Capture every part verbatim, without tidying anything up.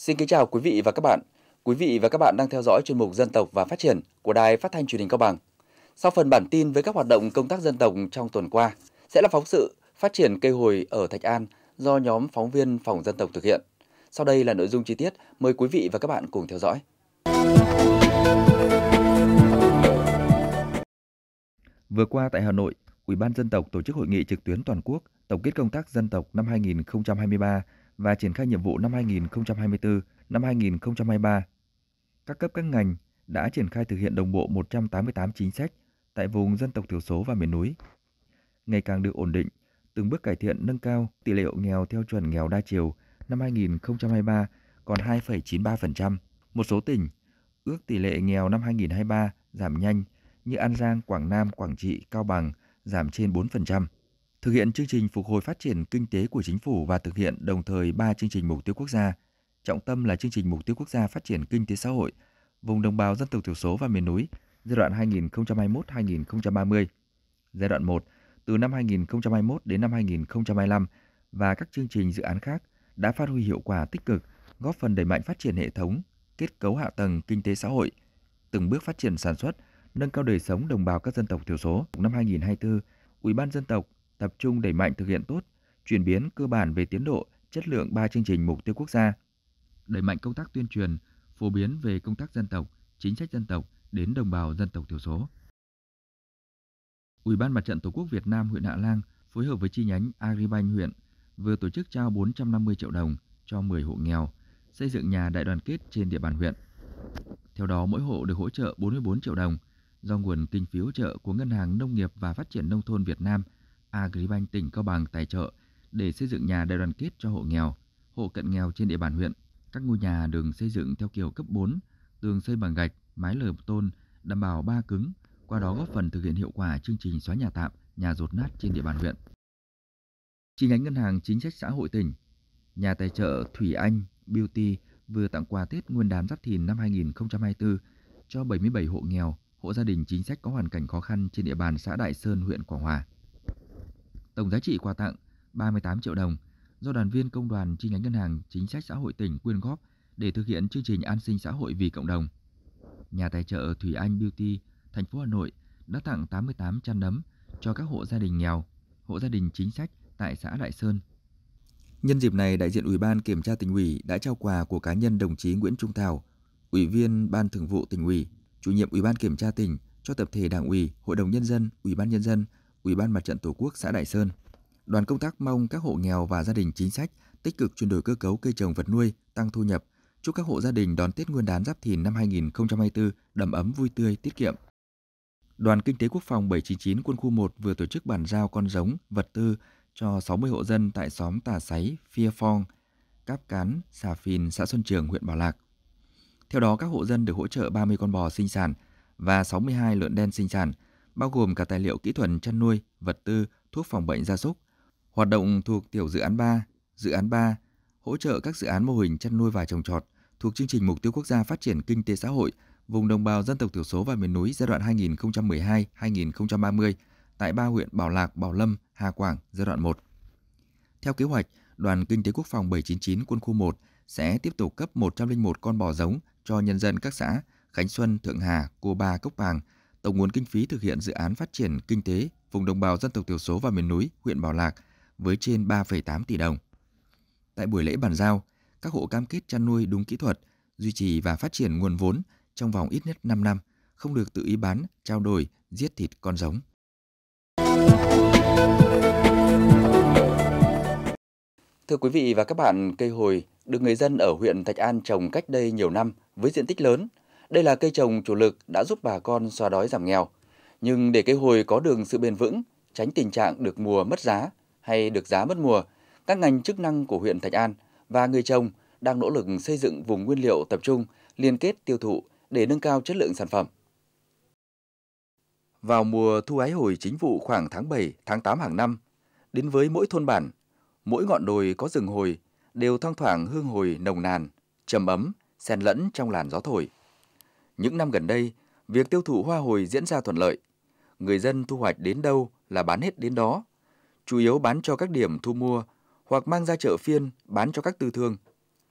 Xin kính chào quý vị và các bạn. Quý vị và các bạn đang theo dõi chuyên mục Dân tộc và Phát triển của Đài Phát thanh Truyền hình Cao Bằng. Sau phần bản tin với các hoạt động công tác dân tộc trong tuần qua, sẽ là phóng sự phát triển cây hồi ở Thạch An do nhóm phóng viên Phòng Dân tộc thực hiện. Sau đây là nội dung chi tiết, mời quý vị và các bạn cùng theo dõi. Vừa qua tại Hà Nội, Ủy ban Dân tộc tổ chức hội nghị trực tuyến toàn quốc tổng kết công tác dân tộc năm hai nghìn không trăm hai mươi ba và triển khai nhiệm vụ năm hai nghìn không trăm hai mươi tư, năm hai nghìn không trăm hai mươi ba. Các cấp các ngành đã triển khai thực hiện đồng bộ một trăm tám mươi tám chính sách tại vùng dân tộc thiểu số và miền núi, ngày càng được ổn định, từng bước cải thiện nâng cao tỷ lệ hộ nghèo theo chuẩn nghèo đa chiều năm hai nghìn không trăm hai mươi ba còn hai phẩy chín mươi ba phần trăm. Một số tỉnh ước tỷ lệ nghèo năm hai nghìn không trăm hai mươi ba giảm nhanh như An Giang, Quảng Nam, Quảng Trị, Cao Bằng giảm trên bốn phần trăm. Thực hiện chương trình phục hồi phát triển kinh tế của chính phủ và thực hiện đồng thời ba chương trình mục tiêu quốc gia. Trọng tâm là chương trình mục tiêu quốc gia phát triển kinh tế xã hội vùng đồng bào dân tộc thiểu số và miền núi giai đoạn hai nghìn không trăm hai mươi mốt đến hai nghìn không trăm ba mươi. Giai đoạn một từ năm hai nghìn không trăm hai mươi mốt đến năm hai nghìn không trăm hai mươi lăm và các chương trình dự án khác đã phát huy hiệu quả tích cực, góp phần đẩy mạnh phát triển hệ thống kết cấu hạ tầng kinh tế xã hội, từng bước phát triển sản xuất, nâng cao đời sống đồng bào các dân tộc thiểu số. Năm hai nghìn không trăm hai mươi tư, Ủy ban Dân tộc tập trung đẩy mạnh thực hiện tốt, chuyển biến cơ bản về tiến độ, chất lượng ba chương trình mục tiêu quốc gia, đẩy mạnh công tác tuyên truyền, phổ biến về công tác dân tộc, chính sách dân tộc đến đồng bào dân tộc thiểu số. Ủy ban Mặt trận Tổ quốc Việt Nam huyện Hạ Lang phối hợp với chi nhánh Agribank huyện vừa tổ chức trao bốn trăm năm mươi triệu đồng cho mười hộ nghèo xây dựng nhà đại đoàn kết trên địa bàn huyện. Theo đó, mỗi hộ được hỗ trợ bốn mươi bốn triệu đồng do nguồn kinh phí hỗ trợ của Ngân hàng Nông nghiệp và Phát triển Nông thôn Việt Nam, Agribank tỉnh Cao Bằng tài trợ để xây dựng nhà đại đoàn kết cho hộ nghèo, hộ cận nghèo trên địa bàn huyện. Các ngôi nhà được xây dựng theo kiểu cấp bốn, tường xây bằng gạch, mái lợp tôn, đảm bảo ba cứng, qua đó góp phần thực hiện hiệu quả chương trình xóa nhà tạm, nhà dột nát trên địa bàn huyện. Chi nhánh Ngân hàng Chính sách Xã hội tỉnh, nhà tài trợ Thủy Anh Beauty vừa tặng quà Tết Nguyên đán Giáp Thìn năm hai nghìn không trăm hai mươi tư cho bảy mươi bảy hộ nghèo, hộ gia đình chính sách có hoàn cảnh khó khăn trên địa bàn xã Đại Sơn, huyện Quảng Hòa. Tổng giá trị quà tặng ba mươi tám triệu đồng do đoàn viên công đoàn chi nhánh Ngân hàng Chính sách Xã hội tỉnh quyên góp để thực hiện chương trình an sinh xã hội vì cộng đồng. Nhà tài trợ Thủy Anh Beauty, thành phố Hà Nội đã tặng tám mươi tám chăn nấm cho các hộ gia đình nghèo, hộ gia đình chính sách tại xã Đại Sơn. Nhân dịp này, đại diện Ủy ban Kiểm tra Tỉnh ủy đã trao quà của cá nhân đồng chí Nguyễn Trung Thảo, Ủy viên Ban Thường vụ Tỉnh ủy, Chủ nhiệm Ủy ban Kiểm tra tỉnh cho tập thể Đảng ủy, Hội đồng Nhân dân, Ủy ban Nhân dân, Ủy ban Mặt trận Tổ quốc xã Đại Sơn. Đoàn công tác mong các hộ nghèo và gia đình chính sách tích cực chuyển đổi cơ cấu cây trồng vật nuôi, tăng thu nhập, chúc các hộ gia đình đón Tết Nguyên đán Giáp Thìn năm hai nghìn không trăm hai mươi tư đầm ấm vui tươi, tiết kiệm. Đoàn Kinh tế Quốc phòng bảy chín chín Quân khu một vừa tổ chức bàn giao con giống, vật tư cho sáu mươi hộ dân tại xóm Tà Sáy, Phia Phong, Cáp Cán, Xà Phìn, xã Xuân Trường, huyện Bảo Lạc. Theo đó, các hộ dân được hỗ trợ ba mươi con bò sinh sản và sáu mươi hai lợn đen sinh sản, bao gồm cả tài liệu kỹ thuật chăn nuôi, vật tư, thuốc phòng bệnh gia súc. Hoạt động thuộc tiểu dự án ba, dự án ba hỗ trợ các dự án mô hình chăn nuôi và trồng trọt thuộc chương trình mục tiêu quốc gia phát triển kinh tế xã hội vùng đồng bào dân tộc thiểu số và miền núi giai đoạn hai nghìn không trăm mười hai đến hai nghìn không trăm ba mươi tại ba huyện Bảo Lạc, Bảo Lâm, Hà Quảng giai đoạn một. Theo kế hoạch, Đoàn Kinh tế Quốc phòng bảy chín chín Quân khu một sẽ tiếp tục cấp một trăm lẻ một con bò giống cho nhân dân các xã Khánh Xuân, Thượng Hà, Cô Ba, Cốc Bàng. Tổng nguồn kinh phí thực hiện dự án phát triển kinh tế vùng đồng bào dân tộc thiểu số và miền núi huyện Bảo Lạc với trên ba phẩy tám tỷ đồng. Tại buổi lễ bàn giao, các hộ cam kết chăn nuôi đúng kỹ thuật, duy trì và phát triển nguồn vốn trong vòng ít nhất năm năm, không được tự ý bán, trao đổi, giết thịt con giống. Thưa quý vị và các bạn, cây hồi được người dân ở huyện Thạch An trồng cách đây nhiều năm với diện tích lớn. Đây là cây trồng chủ lực đã giúp bà con xóa đói giảm nghèo. Nhưng để cây hồi có được sự bền vững, tránh tình trạng được mùa mất giá hay được giá mất mùa, các ngành chức năng của huyện Thạch An và người trồng đang nỗ lực xây dựng vùng nguyên liệu tập trung, liên kết tiêu thụ để nâng cao chất lượng sản phẩm. Vào mùa thu hái hồi chính vụ khoảng tháng bảy, tháng tám hàng năm, đến với mỗi thôn bản, mỗi ngọn đồi có rừng hồi đều thoang thoảng hương hồi nồng nàn, trầm ấm, xen lẫn trong làn gió thổi. Những năm gần đây, việc tiêu thụ hoa hồi diễn ra thuận lợi. Người dân thu hoạch đến đâu là bán hết đến đó, chủ yếu bán cho các điểm thu mua hoặc mang ra chợ phiên bán cho các tư thương.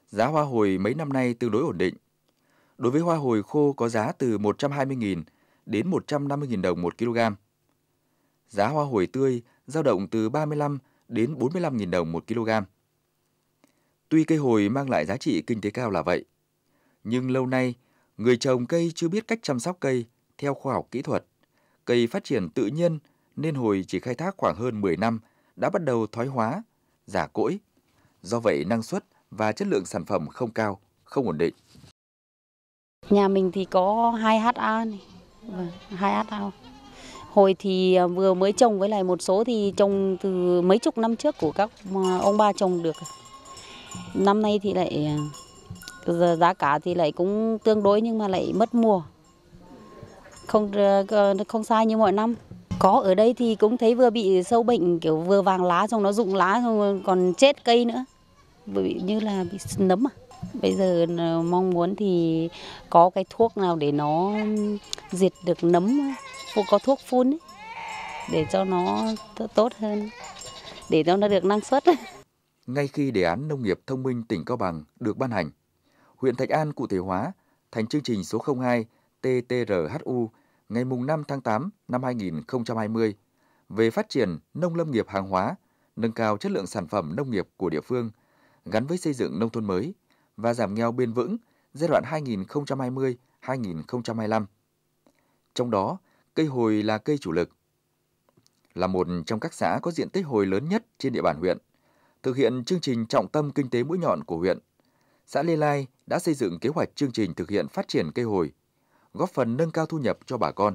Giá hoa hồi mấy năm nay tương đối ổn định. Đối với hoa hồi khô có giá từ một trăm hai mươi nghìn đến một trăm năm mươi nghìn đồng một kg. Giá hoa hồi tươi dao động từ ba mươi lăm đến bốn mươi lăm nghìn đồng một kg. Tuy cây hồi mang lại giá trị kinh tế cao là vậy, nhưng lâu nay người trồng cây chưa biết cách chăm sóc cây theo khoa học kỹ thuật. Cây phát triển tự nhiên nên hồi chỉ khai thác khoảng hơn mười năm đã bắt đầu thoái hóa, già cỗi. Do vậy năng suất và chất lượng sản phẩm không cao, không ổn định. Nhà mình thì có hai héc ta này, vâng, hai héc ta. Hồi thì vừa mới trồng, với lại một số thì trồng từ mấy chục năm trước của các ông ba trồng được. Năm nay thì lại giờ giá cả thì lại cũng tương đối nhưng mà lại mất mùa. Không không sai như mọi năm. Có ở đây thì cũng thấy vừa bị sâu bệnh, kiểu vừa vàng lá xong nó rụng lá xong còn chết cây nữa. Vừa bị như là bị nấm à. Bây giờ mong muốn thì có cái thuốc nào để nó diệt được nấm, có thuốc phun ấy, để cho nó tốt hơn, để cho nó được năng suất. Ngay khi đề án nông nghiệp thông minh tỉnh Cao Bằng được ban hành, huyện Thạch An cụ thể hóa thành chương trình số không hai T T R H U ngày năm tháng tám năm hai nghìn không trăm hai mươi về phát triển nông lâm nghiệp hàng hóa, nâng cao chất lượng sản phẩm nông nghiệp của địa phương, gắn với xây dựng nông thôn mới và giảm nghèo bền vững giai đoạn hai nghìn không trăm hai mươi đến hai nghìn không trăm hai mươi lăm. Trong đó, cây hồi là cây chủ lực. Là một trong các xã có diện tích hồi lớn nhất trên địa bàn huyện, thực hiện chương trình trọng tâm kinh tế mũi nhọn của huyện, xã Lê Lai đã xây dựng kế hoạch chương trình thực hiện phát triển cây hồi, góp phần nâng cao thu nhập cho bà con.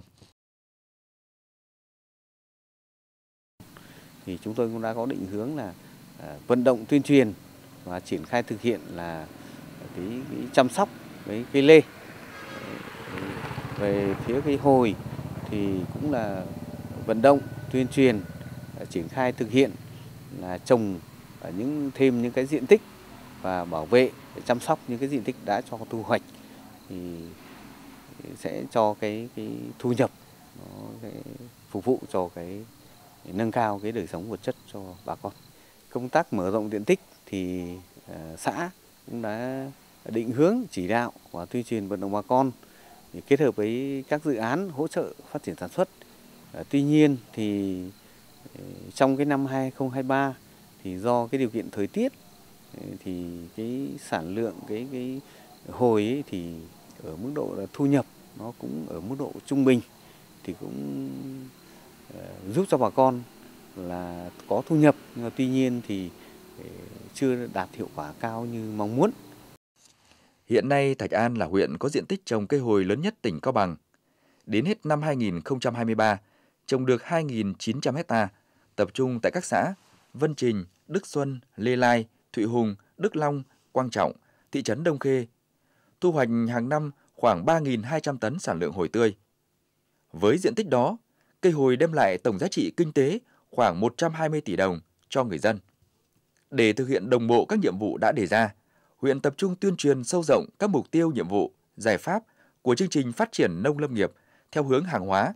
Thì chúng tôi cũng đã có định hướng là à, vận động tuyên truyền và triển khai thực hiện là cái, cái chăm sóc với cây lê. Về phía cây hồi thì cũng là vận động tuyên truyền, triển khai thực hiện là trồng những thêm những cái diện tích và bảo vệ, chăm sóc những cái diện tích đã cho thu hoạch thì sẽ cho cái cái thu nhập nó cái phục vụ cho cái nâng cao cái đời sống vật chất cho bà con. Công tác mở rộng diện tích thì uh, xã cũng đã định hướng, chỉ đạo và tuyên truyền vận động bà con để kết hợp với các dự án hỗ trợ phát triển sản xuất. Uh, tuy nhiên thì uh, trong cái năm hai nghìn không trăm hai mươi ba thì do cái điều kiện thời tiết uh, thì cái sản lượng cái cái hồi ấy thì ở mức độ là thu nhập nó cũng ở mức độ trung bình, thì cũng uh, giúp cho bà con là có thu nhập, nhưng mà tuy nhiên thì chưa đạt hiệu quả cao như mong muốn. Hiện nay Thạch An là huyện có diện tích trồng cây hồi lớn nhất tỉnh Cao Bằng. Đến hết năm hai nghìn không trăm hai mươi ba, trồng được hai nghìn chín trăm héc ta, tập trung tại các xã Vân Trình, Đức Xuân, Lê Lai, Thụy Hùng, Đức Long, Quang Trọng, thị trấn Đông Khê. Thu hoạch hàng năm khoảng ba nghìn hai trăm tấn sản lượng hồi tươi. Với diện tích đó, cây hồi đem lại tổng giá trị kinh tế khoảng một trăm hai mươi tỷ đồng cho người dân. Để thực hiện đồng bộ các nhiệm vụ đã đề ra, huyện tập trung tuyên truyền sâu rộng các mục tiêu, nhiệm vụ, giải pháp của chương trình phát triển nông lâm nghiệp theo hướng hàng hóa,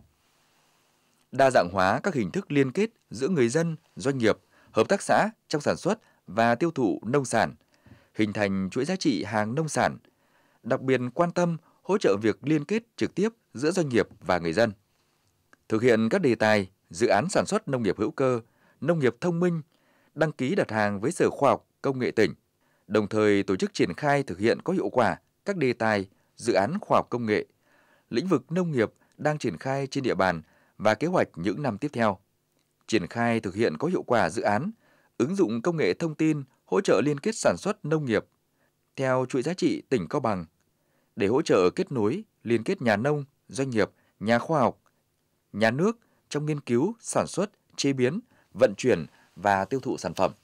đa dạng hóa các hình thức liên kết giữa người dân, doanh nghiệp, hợp tác xã trong sản xuất và tiêu thụ nông sản, hình thành chuỗi giá trị hàng nông sản, đặc biệt quan tâm hỗ trợ việc liên kết trực tiếp giữa doanh nghiệp và người dân. Thực hiện các đề tài, dự án sản xuất nông nghiệp hữu cơ, nông nghiệp thông minh, đăng ký đặt hàng với Sở Khoa học Công nghệ tỉnh, đồng thời tổ chức triển khai thực hiện có hiệu quả các đề tài, dự án khoa học công nghệ, lĩnh vực nông nghiệp đang triển khai trên địa bàn và kế hoạch những năm tiếp theo. Triển khai thực hiện có hiệu quả dự án, ứng dụng công nghệ thông tin hỗ trợ liên kết sản xuất nông nghiệp theo chuỗi giá trị tỉnh Cao Bằng để hỗ trợ kết nối, liên kết nhà nông, doanh nghiệp, nhà khoa học, nhà nước trong nghiên cứu, sản xuất, chế biến, vận chuyển và tiêu thụ sản phẩm.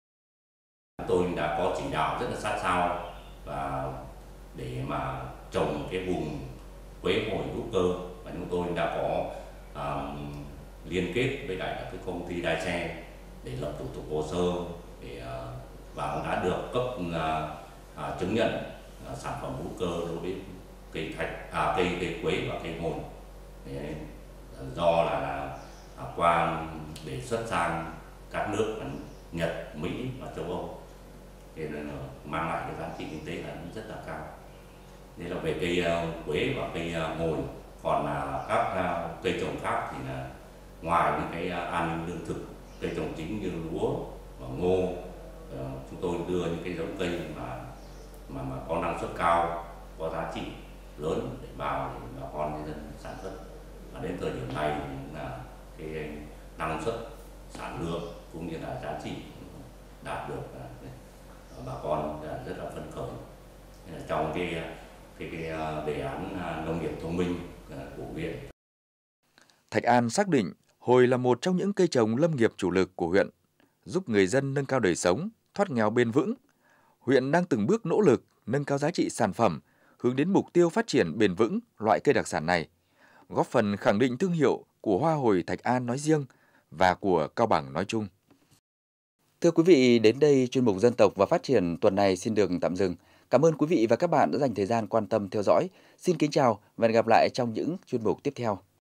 Tôi đã có chỉ đạo rất là sát sao và để mà trồng cái vùng quế hồi hữu cơ, và chúng tôi đã có um, liên kết với lại cái công ty Đai Xe để lập thủ tục hồ sơ để uh, và cũng đã được cấp uh, uh, chứng nhận uh, sản phẩm hữu cơ đối với cây thạch, à, cây cây quế và cây hồi. Để, uh, do là, là uh, qua đề xuất sang các nước Nhật, Mỹ và châu Âu. thì mang lại cái giá trị kinh tế là rất là cao. Đây là về cây quế và cây ngồi. Còn là các cây trồng khác thì là ngoài những cái an ninh lương thực, cây trồng chính như lúa và ngô, chúng tôi đưa những cái giống cây mà mà mà có năng suất cao, có giá trị lớn để vào để bà con nhân dân sản xuất. Và đến thời điểm này thì là cái năng suất, sản lượng cũng như là giá trị đạt được, bà con rất là phấn khởi. Trong cái cái, cái đề án nông nghiệp thông minh của huyện. Thạch An xác định hồi là một trong những cây trồng lâm nghiệp chủ lực của huyện, giúp người dân nâng cao đời sống, thoát nghèo bền vững. Huyện đang từng bước nỗ lực nâng cao giá trị sản phẩm, hướng đến mục tiêu phát triển bền vững loại cây đặc sản này, góp phần khẳng định thương hiệu của hoa hồi Thạch An nói riêng và của Cao Bằng nói chung. Thưa quý vị, đến đây chuyên mục Dân tộc và Phát triển tuần này xin được tạm dừng. Cảm ơn quý vị và các bạn đã dành thời gian quan tâm theo dõi. Xin kính chào và hẹn gặp lại trong những chuyên mục tiếp theo.